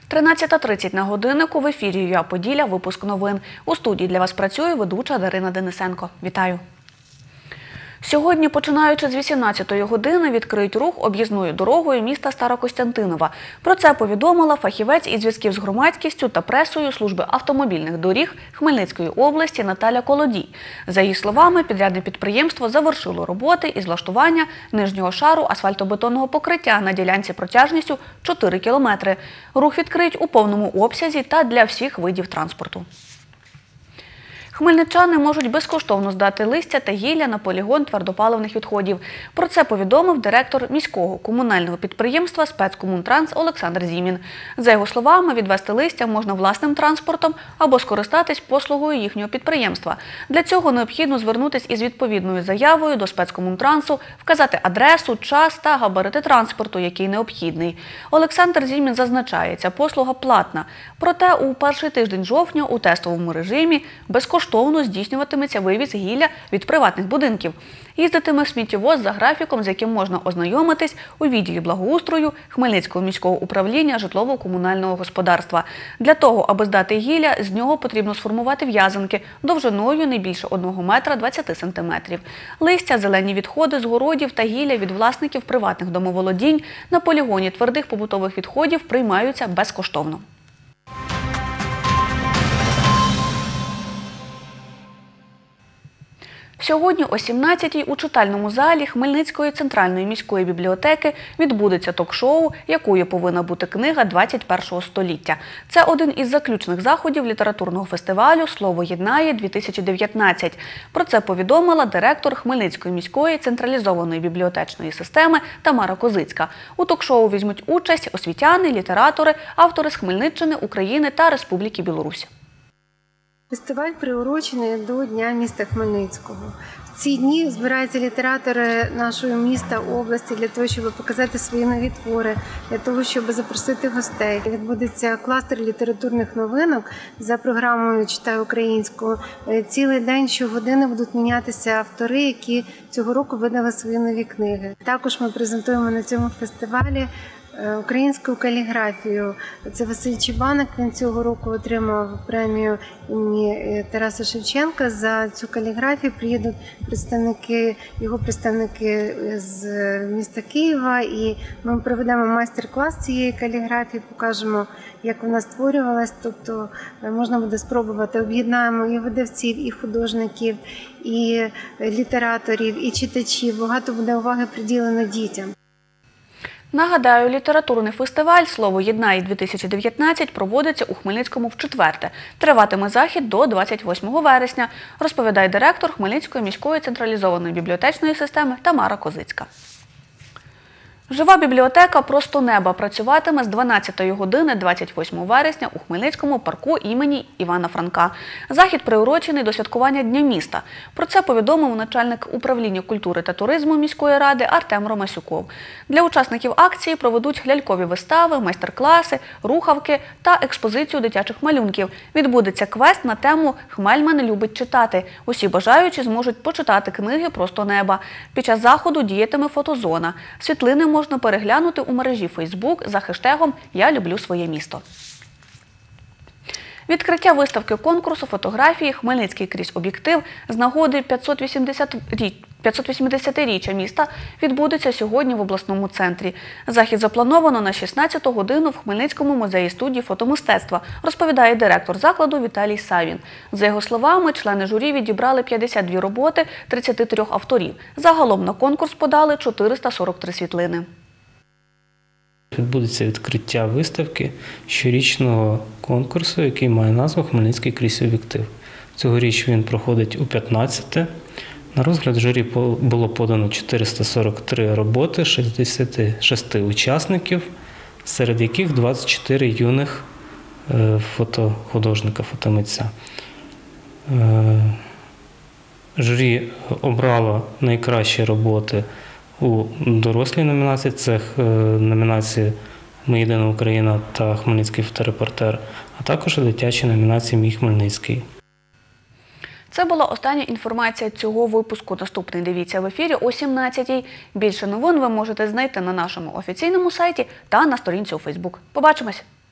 13:30 на годиннику. В ефірі ЮА Поділля. Випуск новин. У студії для вас працює ведуча Дарина Денисенко. Вітаю. Сьогодні, починаючи з 18-ї години, відкриють рух об'їзною дорогою міста Старокостянтинова. Про це повідомила фахівець із зв'язків з громадськістю та пресою служби автомобільних доріг Хмельницької області Наталя Колодій. За її словами, підрядне підприємство завершило роботи із влаштування нижнього шару асфальтобетонного покриття на ділянці протяжністю 4 кілометри. Рух відкриють у повному обсязі та для всіх видів транспорту. Хмельничани можуть безкоштовно здати листя та гілля на полігон твердопаливних відходів. Про це повідомив директор міського комунального підприємства «Спецкомунтранс» Олександр Зімін. За його словами, відвезти листя можна власним транспортом або скористатись послугою їхнього підприємства. Для цього необхідно звернутися із відповідною заявою до «Спецкомунтрансу», вказати адресу, час та габарити транспорту, який необхідний. Олександр Зімін зазначає, ця послуга платна. Проте у перший тиждень жовтня у тестовому режимі безкоштовно здійснюватиметься вивіз гілля від приватних будинків. Їздитиме сміттєвоз за графіком, з яким можна ознайомитись у відділі благоустрою Хмельницького міського управління житлово-комунального господарства. Для того, аби здати гілля, з нього потрібно сформувати в'язанки довжиною не більше 1 метра 20 сантиметрів. Листя, зелені відходи з городів та гілля від власників приватних домоволодінь на полігоні твердих побутових відходів приймаються безкоштовно. Сьогодні о 17-й у читальному залі Хмельницької центральної міської бібліотеки відбудеться ток-шоу «Якою повинна бути книга 21-го століття». Це один із заключних заходів літературного фестивалю «Слово єднає-2019». Про це повідомила директор Хмельницької міської централізованої бібліотечної системи Тамара Козицька. У ток-шоу візьмуть участь освітяни, літератори, автори з Хмельниччини, України та Республіки Білорусь. Фестиваль приурочений до Дня міста Хмельницького. В ці дні збираються літератори нашого міста, області для того, щоб показати свої нові твори, для того, щоб запросити гостей. Відбудеться кластер літературних новинок за програмою «Читай українською». Цілий день, щогодини будуть мінятися автори, які цього року видали свої нові книги. Також ми презентуємо на цьому фестивалі українську каліграфію. Це Василь Чебаник, він цього року отримав премію імені Тараса Шевченка. За цю каліграфію приїдуть його представники з міста Києва, і ми проведемо майстер-клас цієї каліграфії, покажемо, як вона створювалась, тобто можна буде спробувати. Об'єднаємо і видавців, і художників, і літераторів, і читачів. Багато буде уваги приділено дітям. Нагадаю, літературний фестиваль «Слово єднає-2019» проводиться у Хмельницькому вчетверте. Триватиме захід до 28 вересня, розповідає директор Хмельницької міської централізованої бібліотечної системи Тамара Козицька. Жива бібліотека «Просто неба» працюватиме з 12-ї години 28 вересня у Хмельницькому парку імені Івана Франка. Захід приурочений до святкування Дня міста. Про це повідомив начальник управління культури та туризму міської ради Артем Ромасюков. Для учасників акції проведуть лялькові вистави, майстер-класи, рухавки та експозицію дитячих малюнків. Відбудеться квест на тему «Хмельман любить читати». Усі бажаючі зможуть почитати книги «Просто неба». Під час заходу діятиме фотозона. Світлини можна переглянути у мережі Facebook за хештегом «Я люблю своє місто». Відкриття виставки конкурсу фотографії «Хмельницький крізь об'єктив» з нагоди 580-річчя міста відбудеться сьогодні в обласному центрі. Захід заплановано на 16-ту годину в Хмельницькому музеї студії фотомистецтва, розповідає директор закладу Віталій Савін. За його словами, члени журі відібрали 52 роботи 33 авторів. Загалом на конкурс подали 443 світлини. Відбудеться відкриття виставки щорічного конкурсу, який має назву «Хмельницький крізь об'єктив». Цьогоріч він проходить у 15-те. На розгляд журі було подано 443 роботи 66 учасників, серед яких 24 юних фотохудожника, фотомитця. Журі обрало найкращі роботи у дорослій номінації, це номінації «Ми єдина Україна» та «Хмельницький фоторепортер», а також у дитячій номінації «Мій Хмельницький». Це була остання інформація цього випуску. Наступний дивіться в ефірі о 17-й. Більше новин ви можете знайти на нашому офіційному сайті та на сторінці у Фейсбук. Побачимось!